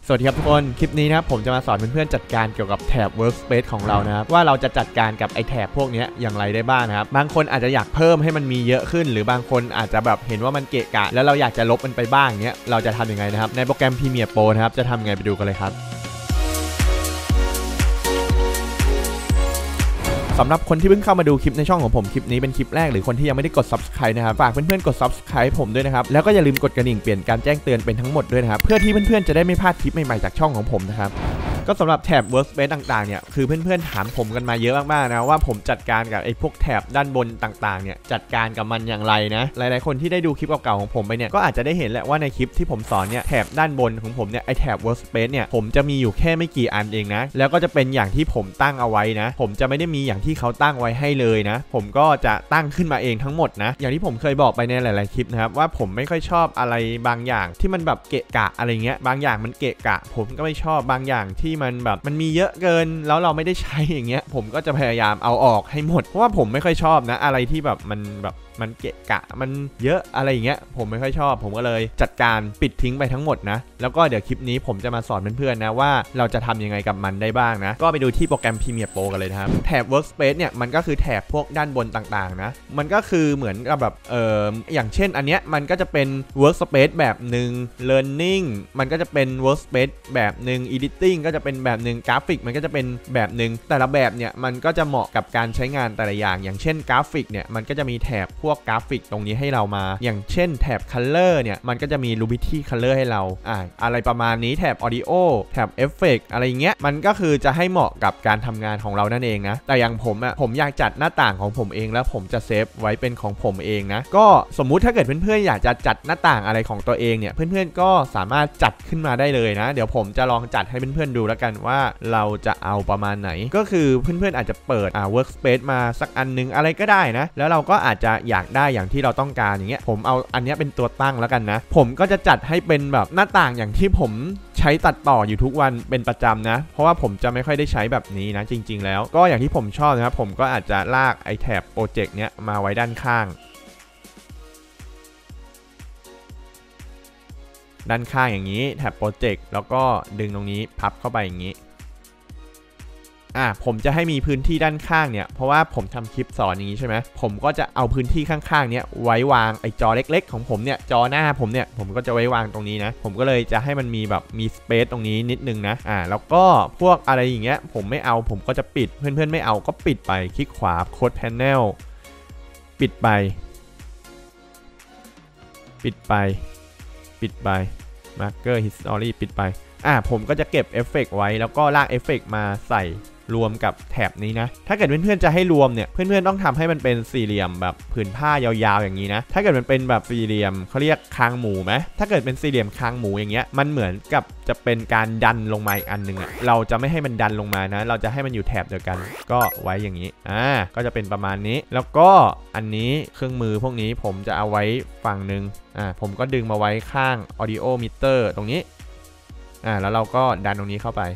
สวัสดีครับทุกคนคลิปนี้นะครับผมจะมาสอนเพื่อนๆจัดการเกี่ยวกับแถบ Workspace ของเรานะครับว่าเราจะจัดการกับไอแถบพวกนี้อย่างไรได้บ้างนะครับบางคนอาจจะอยากเพิ่มให้มันมีเยอะขึ้นหรือบางคนอาจจะแบบเห็นว่ามันเกะกะแล้วเราอยากจะลบมันไปบ้างเนี้ยเราจะทำยังไงนะครับในโปรแกรม Premiere Pro นะครับจะทำไงไปดูกันเลยครับสำหรับคนที่เพิ่งเข้ามาดูคลิปในช่องของผมคลิปนี้เป็นคลิปแรกหรือคนที่ยังไม่ได้กด Subscribe นะครับฝากเพื่อนๆกด Subscribe ผมด้วยนะครับแล้วก็อย่าลืมกดกระดิ่งเปลี่ยนการแจ้งเตือนเป็นทั้งหมดด้วยนะครับเพื่อที่เพื่อนๆจะได้ไม่พลาดคลิปใหม่ๆจากช่องของผมนะครับก็สำหรับแถบ Workspace ต่างๆเนี่ยคือเพื่อนๆถามผมกันมาเยอะมากๆนะว่าผมจัดการกับไอ้พวกแถบด้านบนต่างๆเนี่ยจัดการกับมันอย่างไรนะหลายๆคนที่ได้ดูคลิปเก่าๆของผมไปเนี่ยก็อาจจะได้เห็นแหละว่าในคลิปที่ผมสอนเนี่ยแถบด้านบนของผมเนี่ยไอ้แถบ Workspace เนี่ยผมจะมีอยู่แค่ไม่กี่อันเองนะแล้วก็จะเป็นอย่างที่ผมตั้งเอาไว้นะผมจะไม่ได้มีอย่างที่เขาตั้งไว้ให้เลยนะผมก็จะตั้งขึ้นมาเองทั้งหมดนะอย่างที่ผมเคยบอกไปในหลายๆคลิปนะครับว่าผมไม่ค่อยชอบอะไรบางอย่างที่มันแบบเกะกะอะไรเงี้ยบางอย่างมันเกะกะผมก็ไม่ชอบบางอย่างที่มันแบบมันมีเยอะเกินแล้วเราไม่ได้ใช้อย่างเงี้ยผมก็จะพยายามเอาออกให้หมดเพราะว่าผมไม่ค่อยชอบนะอะไรที่แบบมันเกะกะมันเยอะอะไรอย่างเงี้ยผมไม่ค่อยชอบผมก็เลยจัดการปิดทิ้งไปทั้งหมดนะแล้วก็เดี๋ยวคลิปนี้ผมจะมาสอนเพื่อนๆนะว่าเราจะทำยังไงกับมันได้บ้างนะก็ไปดูที่โปรแกรม Premiere Pro กันเลยนะครับแถบ Workspace เนี่ยมันก็คือแถบพวกด้านบนต่างๆนะมันก็คือเหมือนกับแบบอย่างเช่นอันเนี้ยมันก็จะเป็น Workspace แบบหนึ่ง Learning มันก็จะเป็น Workspace แบบหนึ่ง Editing ก็จะเป็นแบบหนึ่ง Graphic มันก็จะเป็นแบบหนึ่งแต่ละแบบเนี่ยมันก็จะเหมาะกับการใช้งานแต่ละอย่างเช่น Graphic เนี่ยมันก็จะมีแถบพวกกราฟิกตรงนี้ให้เรามาอย่างเช่นแถบ Color เนี่ยมันก็จะมี Rubity Color ให้เราอะไรประมาณนี้แถบ Audio แถบ Effect อะไรเงี้ยมันก็คือจะให้เหมาะกับการทำงานของเรานั่นเองนะแต่อย่างผมอยากจัดหน้าต่างของผมเองแล้วผมจะเซฟไว้เป็นของผมเองนะก็สมมุติถ้าเกิดเพื่อนๆอยากจะจัดหน้าต่างอะไรของตัวเองเนี่ยเพื่อนๆก็สามารถจัดขึ้นมาได้เลยนะเดี๋ยวผมจะลองจัดให้เพื่อนๆดูแล้วกันว่าเราจะเอาประมาณไหนก็คือเพื่อนๆอาจจะเปิดWorkspace มาสักอันนึงอะไรก็ได้นะแล้วเราก็อาจจะอยากได้อย่างที่เราต้องการอย่างเงี้ยผมเอาอันนี้เป็นตัวตั้งแล้วกันนะผมก็จะจัดให้เป็นแบบหน้าต่างอย่างที่ผมใช้ตัดต่ออยู่ทุกวันเป็นประจำนะเพราะว่าผมจะไม่ค่อยได้ใช้แบบนี้นะจริงๆแล้วก็อย่างที่ผมชอบนะครับผมก็อาจจะลากไอแถบโปรเจกต์เนี้ยมาไว้ด้านข้างอย่างนี้แถบโปรเจกต์แล้วก็ดึงตรงนี้พับเข้าไปอย่างนี้ผมจะให้มีพื้นที่ด้านข้างเนี่ยเพราะว่าผมทำคลิปสอนอย่างนี้ใช่ไหมผมก็จะเอาพื้นที่ข้างๆเนี้ยไว้วางไอจอเล็กๆของผมเนี่ยจอหน้าผมเนี่ยผมก็จะไว้วางตรงนี้นะผมก็เลยจะให้มันมีแบบมีสเปซตรงนี้นิดนึงนะแล้วก็พวกอะไรอย่างเงี้ยผมไม่เอาผมก็จะปิดเพื่อนๆไม่เอาก็ปิดไปคลิกขวาโค้ดแพนเนลปิดไปมาร์เกอร์ฮิสตอรี่ปิดไปผมก็จะเก็บเอฟเฟกต์ไว้แล้วก็ลากเอฟเฟกต์มาใส่รวมกับแถบนี้นะถ้าเกิดเพื่อนๆจะให้รวมเนี่ยเพื่อนๆต้องทำให้มันเป็นสี่เหลี่ยมแบบผืนผ้ายาวๆอย่างนี้นะถ้าเกิดมันเป็นแบบสี่เหลี่ยมเขาเรียกคางหมูไหมถ้าเกิดเป็นสี่เหลี่ยมคางหมูอย่างเงี้ยมันเหมือนกับจะเป็นการดันลงมาอีกอันนึงเราจะไม่ให้มันดันลงมานะเราจะให้มันอยู่แถบเดียวกันก็ไว้อย่างนี้ก็จะเป็นประมาณนี้แล้วก็อันนี้เครื่องมือพวกนี้ผมจะเอาไว้ฝั่งนึงผมก็ดึงมาไว้ข้าง audio meter ตรงนี้แล้วเราก็ดันตรงนี้เข้าไป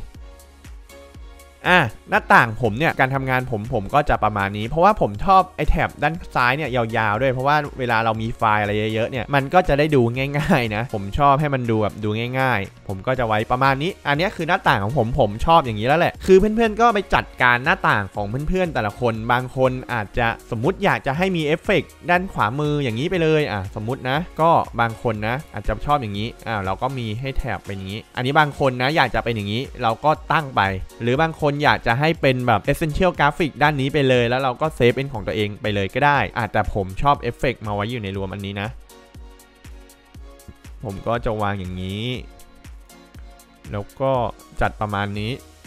หน้าต่างผมเนี่ยการทำงานผมก็จะประมาณนี้เพราะว่าผมชอบไอแถบด้านซ้ายเนี่ยยาวๆด้วยเพราะว่าเวลาเรามีไฟล์อะไรเยอะๆเนี่ยมันก็จะได้ดูง่ายๆนะผมชอบให้มันดูแบบดูง่ายๆผมก็จะไว้ประมาณนี้อันนี้คือหน้าต่างของผมชอบอย่างนี้แล้วแหละคือเพื่อนๆก็ไปจัดการหน้าต่างของเพื่อนๆแต่ละคนบางคนอาจจะสมมุติอยากจะให้มีเอฟเฟกต์ด้านขวามืออย่างนี้ไปเลยสมมุตินะก็บางคนนะอาจจะชอบอย่างนี้เราก็มีให้แถบเป็นอย่างนี้อันนี้บางคนนะอยากจะเป็นอย่างนี้เราก็ตั้งไปหรือบางคนอยากจะให้เป็นแบบ Essential Graphic ด้านนี้ไปเลยแล้วเราก็เซฟเป็นของตัวเองไปเลยก็ได้แต่ผมชอบเอฟเฟกต์มาไว้อยู่ในรวมอันนี้นะผมก็จะวางอย่างนี้แล้วก็จัดประมาณนี้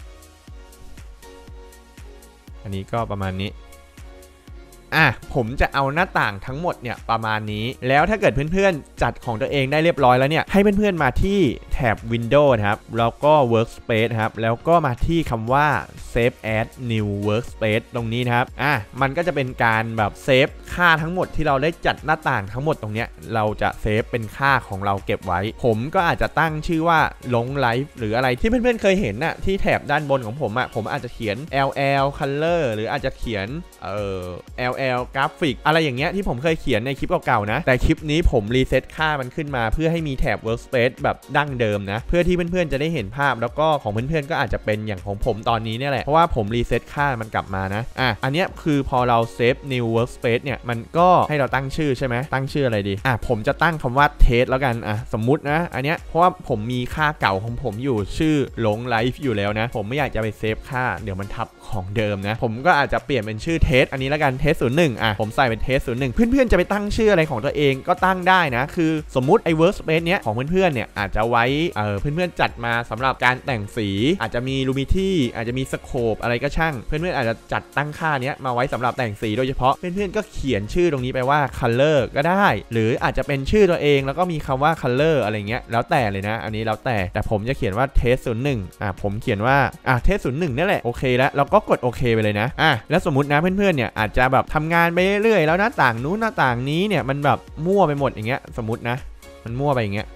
อันนี้ก็ประมาณนี้ผมจะเอาหน้าต่างทั้งหมดเนี่ยประมาณนี้แล้วถ้าเกิดเพื่อนๆจัดของตัวเองได้เรียบร้อยแล้วเนี่ยให้เพื่อนๆมาที่แถบ Windows นะครับแล้วก็ Workspace ครับแล้วก็มาที่คำว่า Save as New Workspace ตรงนี้นะครับมันก็จะเป็นการแบบเซฟค่าทั้งหมดที่เราได้จัดหน้าต่างทั้งหมดตรงเนี้ยเราจะเซฟเป็นค่าของเราเก็บไว้ผมก็อาจจะตั้งชื่อว่าลงไลฟ์หรืออะไรที่เพื่อนๆเคยเห็นที่แถบด้านบนของผมผมอาจจะเขียน LL Color หรืออาจจะเขียน URL กราฟิกอะไรอย่างเงี้ยที่ผมเคยเขียนในคลิปเก่าๆนะแต่คลิปนี้ผมรีเซ็ตค่ามันขึ้นมาเพื่อให้มีแถบ Workspace แบบดั้งเดิมนะเพื่อที่เพื่อนๆจะได้เห็นภาพแล้วก็ของเพื่อนๆก็อาจจะเป็นอย่างของผมตอนนี้เนี่ยแหละเพราะว่าผมรีเซ็ตค่ามันกลับมานะอันเนี้ยคือพอเราเซฟ new workspace เนี่ยมันก็ให้เราตั้งชื่อใช่ไหมตั้งชื่ออะไรดีผมจะตั้งคำว่า test แล้วกันสมมุตินะอันเนี้ยเพราะว่าผมมีค่าเก่าของผมอยู่ชื่อหลงไลฟ์อยู่แล้วนะผมไม่อยากจะไปเซฟค่าเดี๋ยวมันทับของเดิมนะผมก็อาจจะเปลี่ยนเป็นชื่อ test อันนี้แล้วกัน test 01ผมใส่เป็น test 01เพื่อนๆจะไปตั้งชื่ออะไรของตัวเองก็ตั้งได้นะคือสมมุติไอ้ workspace เนี้ยของเพื่อนๆเนี่ยอาจจะไว้เพื่อนๆจัดมาสำหรับการแต่งสีอาจจะมี Lumity อาจจะมี Scope อะไรก็ช่างเพื่อนๆอาจจะจัดตั้งค่านี้มาไว้สำหรับแต่งสีโดยเฉพาะเพื่อนๆก็เขียนชื่อตรงนี้ไปว่า color ก็ได้หรืออาจจะเป็นชื่อตัวเองแล้วก็มีคำว่า color อะไรเงี้ยแล้วแต่เลยนะอันนี้แล้วแต่ผมจะเขียนว่า test 01ผมเขียนว่าtest 01นี่แหละโอเคแล้วเราก็กดโอเคไปเลยนะแล้วสมมุตินะเพื่อนๆเนี่ยอาจจะแบบทำงานไปเรื่อยๆแล้วหน้าต่างนู้นหน้าต่างนี้เนี่ยมันแบบมั่วไปหมดอย่างเงี้ยสมมตินะมันมั่วไปอย่างเงี้ย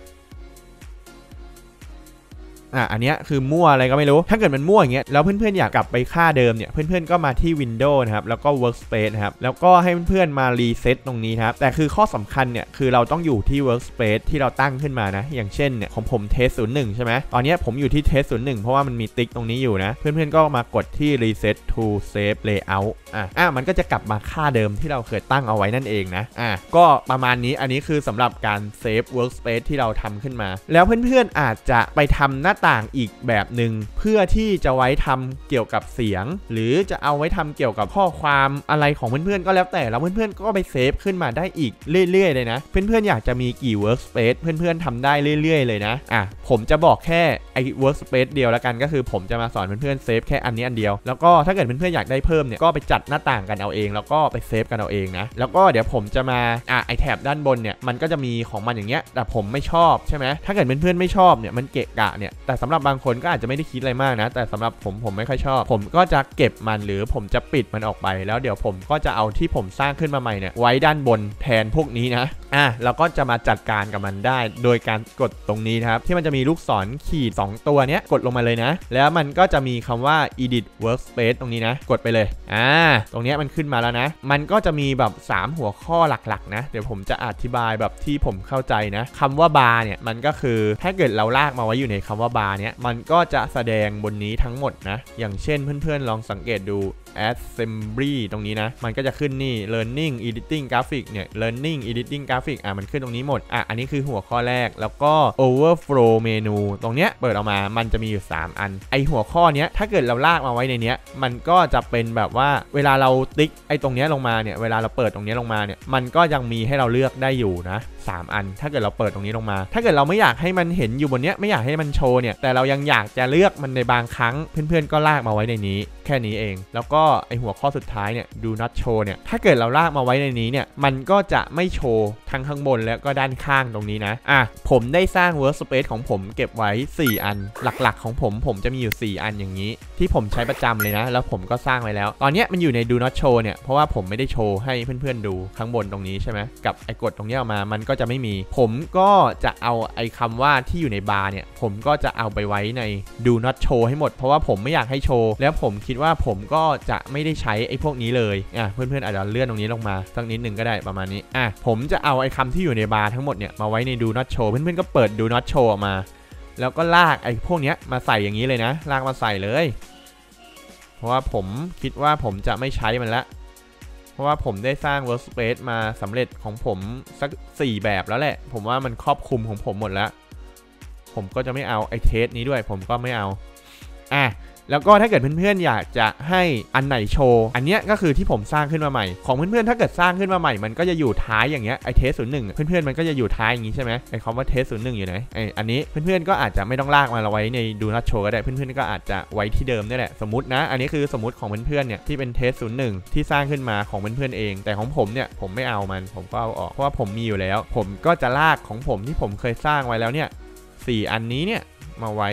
อันนี้คือมั่วอะไรก็ไม่รู้ถ้าเกิดมันมั่วอย่างเงี้ยแล้วเพื่อนๆอยากกลับไปค่าเดิมเนี่ยเพื่อนๆก็มาที่ Windows นะครับแล้วก็ Workspace นะครับแล้วก็ให้เพื่อนๆมารีเซ็ตตรงนี้ครับแต่คือข้อสำคัญเนี่ยคือเราต้องอยู่ที่ Workspace ที่เราตั้งขึ้นมานะอย่างเช่นเนี่ยของผม Test 01ใช่ไหมตอนนี้ผมอยู่ที่ Test 01เพราะว่ามันมีติ๊กตรงนี้อยู่นะเพื่อนๆก็มากดที่ Reset to Save Layout มันก็จะกลับมาค่าเดิมที่เราเคยตั้งเอาไว้นั่นเองนะก็ประมาณนี้อันนี้คือสำหรับการเซฟ Workspace ที่เราทำขึ้นมาแล้วเพื่อนๆอาจจะไปทำหน้าต่างอีกแบบหนึ่งเพื่อที่จะไว้ทำเกี่ยวกับเสียงหรือจะเอาไว้ทำเกี่ยวกับข้อความอะไรของเพื่อนๆก็แล้วแต่แล้วเพื่อนๆก็ไปเซฟขึ้นมาได้อีกเรื่อยๆเลยนะเพื่อนๆอยากจะมีกี่ workspace เพื่อนๆทำได้เรื่อยๆเลยนะผมจะบอกแค่ไอ้ workspace เดียวแล้วกันก็คือผมจะมาสอนเพื่อนๆเซฟแค่อันนี้อันเดียวแล้วก็ถ้าเกิดเพื่อนๆอยากได้เพิ่มเนี่ยก็ไปจัดหน้าต่างกันเอาเองแล้วก็ไปเซฟกันเอาเองนะแล้วก็เดี๋ยวผมจะมาไอแถบด้านบนเนี่ยมันก็จะมีของมันอย่างเงี้ยแต่ผมไม่ชอบใช่ไหมถ้าเกิดเพื่อนๆไม่ชอบเนี่ยมันเกะกะเนี่ยแต่สำหรับบางคนก็อาจจะไม่ได้คิดอะไรมากนะแต่สำหรับผมไม่ค่อยชอบผมก็จะเก็บมันหรือผมจะปิดมันออกไปแล้วเดี๋ยวผมก็จะเอาที่ผมสร้างขึ้นมาใหม่เนี่ยไว้ด้านบนแทนพวกนี้นะเราก็จะมาจัดการกับมันได้โดยการกดตรงนี้นะครับที่มันจะมีลูกศรขีด2ตัวเนี้ยกดลงมาเลยนะแล้วมันก็จะมีคำว่า edit workspace ตรงนี้นะกดไปเลยตรงนี้มันขึ้นมาแล้วนะมันก็จะมีแบบ3หัวข้อหลักๆนะเดี๋ยวผมจะอธิบายแบบที่ผมเข้าใจนะคำว่า bar เนี่ยมันก็คือถ้าเกิดเราลากมาไว้อยู่ในคำว่า bar เนี่ยมันก็จะแสดงบนนี้ทั้งหมดนะอย่างเช่นเพื่อนๆลองสังเกตดู assembly ตรงนี้นะมันก็จะขึ้นนี่ learning editing graphic เนี่ย learning editing graphic มันขึ้นตรงนี้หมดอันนี้คือหัวข้อแรกแล้วก็ overflow menu ตรงเนี้ยเปิดออกมามันจะมีอยู่3อันไอหัวข้อเนี้ยถ้าเกิดเราลากมาไว้ในเนี้ยมันก็จะเป็นแบบว่าเวลาเราติ๊กไอตรงเนี้ยลงมาเนี่ยเวลาเราเปิดตรงเนี้ยลงมาเนี่ยมันก็ยังมีให้เราเลือกได้อยู่นะ3อันถ้าเกิดเราเปิดตรงนี้ลงมาถ้าเกิดเราไม่อยากให้มันเห็นอยู่บนเนี้ยไม่อยากให้มันโชว์เนี่ยแต่เรายังอยากจะเลือกมันในบางครั้งเพื่อนๆก็ลากมาไว้ในนี้แค่นี้เองแล้วก็ไอหัวข้อสุดท้ายเนี่ย do not show เนี่ยถ้าเกิดเราลากมาไว้ในนี้เนี่ยมันก็จะไม่โชว์ทั้งข้างบนแล้วก็ด้านข้างตรงนี้นะผมได้สร้าง workspace ของผมเก็บไว้4อันหลักๆของผมจะมีอยู่4อันอย่างนี้ที่ผมใช้ประจำเลยนะแล้วผมก็สร้างไว้แล้วตอนนี้มันอยู่ใน do not show เนี่ยเพราะว่าผมไม่ได้โชว์ให้เพื่อนๆดูข้างบนตรงนี้ใช่ไหมกับไอกดตรงนี้ออกมามันก็จะไม่มีผมก็จะเอาไอคำว่าที่อยู่ในบาร์เนี่ยผมก็จะเอาไปไว้ใน do not show ให้หมดเพราะว่าผมไม่อยากให้โชว์แล้วผมคิดว่าผมก็จะไม่ได้ใช้ไอพวกนี้เลยเพื่อนๆอาจจะเลื่อนตรงนี้ลงมาสักนิดหนึ่งก็ได้ประมาณนี้ผมจะเอาไอคำที่อยู่ในบาร์ทั้งหมดเนี่ยมาไว้ใน do not show เพื่อนๆก็เปิด do not show ออกมาแล้วก็ลากไอพวกนี้มาใส่อย่างนี้เลยนะลากมาใส่เลยเพราะว่าผมคิดว่าผมจะไม่ใช้มันละเพราะว่าผมได้สร้าง workspace มาสำเร็จของผมสัก4แบบแล้วแหละผมว่ามันครอบคลุมของผมหมดแล้วผมก็จะไม่เอาไอเทสนี้ด้วยผมก็ไม่เอาแล้วก็ถ้าเกิดเพื่อนๆอยากจะให้อันไหนโชว์อันเนี้ยก็คือที่ผมสร้างขึ้นมาใหม่ของเพื่อนๆถ้าเกิดสร้างขึ้นมาใหม่มันก็จะอยู่ท้ายอย่างเงี้ยไอเทส01เพื่อนๆมันก็จะอยู่ท้ายอย่างงี้ใช่ไหมไอคำว่าเทส01อยู่ไหนอันนี้เพื่อนๆก็อาจจะไม่ต้องลากมาไว้ในดูนัทโชว์ก็ได้เพื่อนๆก็อาจจะไว้ที่เดิมนี่แหละสมมตินะอันนี้คือสมมติของเพื่อนๆเนี่ยที่เป็นเทส01ที่สร้างขึ้นมาของเพื่อนๆเองแต่ของผมเนี่ยผมไม่เอามันผมก็เอาออกเพราะว่าผมมีอยู่แล้วผมก็จะลากของผมที่ผมเคยสร้างไว้แล้วเนี่ย4อันนี้เนี่ยมาไว้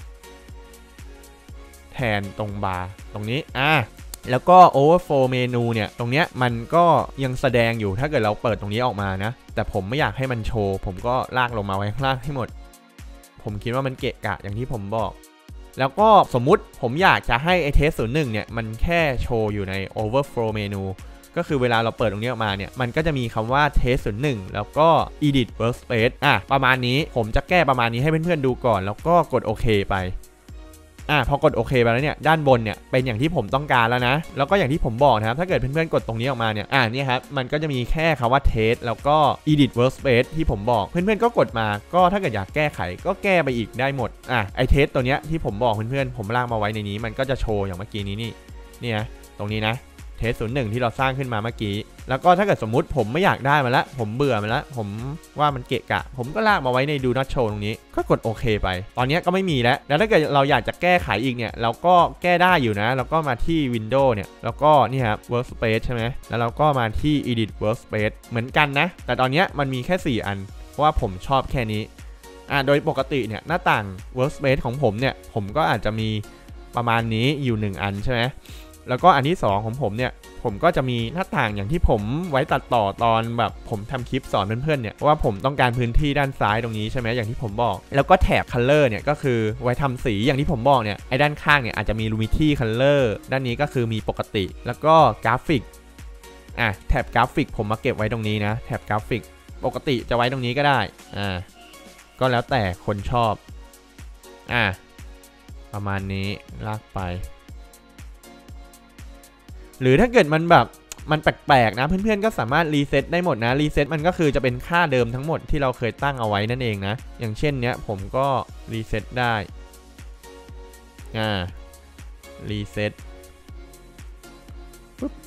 แทนตรงบาร์ตรงนี้แล้วก็ overflow menu เนี่ยตรงเนี้ยมันก็ยังแสดงอยู่ถ้าเกิดเราเปิดตรงนี้ออกมานะแต่ผมไม่อยากให้มันโชว์ผมก็ลากลงมาไว้ข้างล่างให้หมดผมคิดว่ามันเกะกะอย่างที่ผมบอกแล้วก็สมมุติผมอยากจะให้ไอเทส01เนี่ยมันแค่โชว์อยู่ใน overflow menu ก็คือเวลาเราเปิดตรงนี้ออกมาเนี่ยมันก็จะมีคำว่า test 01แล้วก็ edit workspace ประมาณนี้ผมจะแก้ประมาณนี้ให้เพื่อนๆดูก่อนแล้วก็กดโอเคไปพอกดโอเคไปแล้วเนี่ยด้านบนเนี่ยเป็นอย่างที่ผมต้องการแล้วนะแล้วก็อย่างที่ผมบอกนะครับถ้าเกิดเพื่อนๆกดตรงนี้ออกมาเนี่ยนี่ครับมันก็จะมีแค่คำว่า test แล้วก็ edit workspace ที่ผมบอกเพื่อนๆก็กดมาก็ถ้าเกิดอยากแก้ไขก็แก้ไปอีกได้หมดไอ test ตัวเนี้ยที่ผมบอกเพื่อนๆผมลากมาไว้ในนี้มันก็จะโชว์อย่างเมื่อกี้นี้เนี่ยตรงนี้นะเทส01ที่เราสร้างขึ้นมาเมื่อกี้แล้วก็ถ้าเกิดสมมุติผมไม่อยากได้มันละผมเบื่อมันละผมว่ามันเกะกะผมก็ลากมาไว้ใน Do Not Show ตรงนี้ก็กดโอเคไปตอนนี้ก็ไม่มีแล้วถ้าเกิดเราอยากจะแก้ไขอีกเนี่ยเราก็แก้ได้อยู่นะแล้วก็มาที่ Windows เนี่ยแล้วก็นี่ครับ Workspace ใช่ไหมแล้วเราก็มาที่ Edit Workspace เหมือนกันนะแต่ตอนนี้มันมีแค่4อันเพราะว่าผมชอบแค่นี้โดยปกติเนี่ยหน้าต่าง Workspace ของผมเนี่ยผมก็อาจจะมีประมาณนี้อยู่1อันใช่ไหมแล้วก็อันที่2ของผมเนี่ยผมก็จะมีหน้าต่างอย่างที่ผมไว้ตัดต่อตอนแบบผมทำคลิปสอนเพื่อนๆเนี่ยว่าผมต้องการพื้นที่ด้านซ้ายตรงนี้ใช่ไหมอย่างที่ผมบอกแล้วก็แถบ Color เนี่ยก็คือไว้ทำสีอย่างที่ผมบอกเนี่ยไอ้ด้านข้างเนี่ยอาจจะมี Luminity Color ด้านนี้ก็คือมีปกติแล้วก็กราฟิกแถบกราฟิกผมมาเก็บไว้ตรงนี้นะแถบกราฟิกปกติจะไว้ตรงนี้ก็ได้ก็แล้วแต่คนชอบประมาณนี้ลากไปหรือถ้าเกิดมันแบบมันแปลกๆนะเพื่อนๆก็สามารถรีเซ็ตได้หมดนะรีเซ็ตมันก็คือจะเป็นค่าเดิมทั้งหมดที่เราเคยตั้งเอาไว้นั่นเองนะอย่างเช่นเนี้ยผมก็รีเซ็ตได้รีเซ็ตปุ๊บ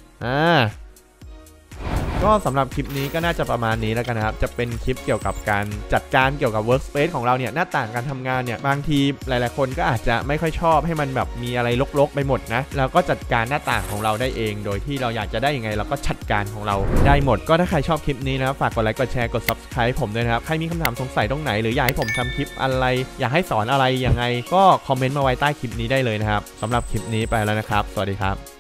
ก็สำหรับคลิปนี้ก็น่าจะประมาณนี้แล้วกันนะครับจะเป็นคลิปเกี่ยวกับการจัดการเกี่ยวกับ Workspace ของเราเนี่ยหน้าต่างการทำงานเนี่ยบางทีหลายๆคนก็อาจจะไม่ค่อยชอบให้มันแบบมีอะไรรกๆไปหมดนะแล้วก็จัดการหน้าต่างของเราได้เองโดยที่เราอยากจะได้ยังไงเราก็จัดการของเราได้หมดก็ถ้าใครชอบคลิปนี้นะฝากกดไลค์กดแชร์กด Subscribe ผมด้วยนะครับใครมีคำถามสงสัยตรงไหนหรืออยากให้ผมทำคลิปอะไรอยากให้สอนอะไรยังไงก็คอมเมนต์มาไว้ใต้คลิปนี้ได้เลยนะครับสำหรับคลิปนี้ไปแล้วนะครับสวัสดีครับ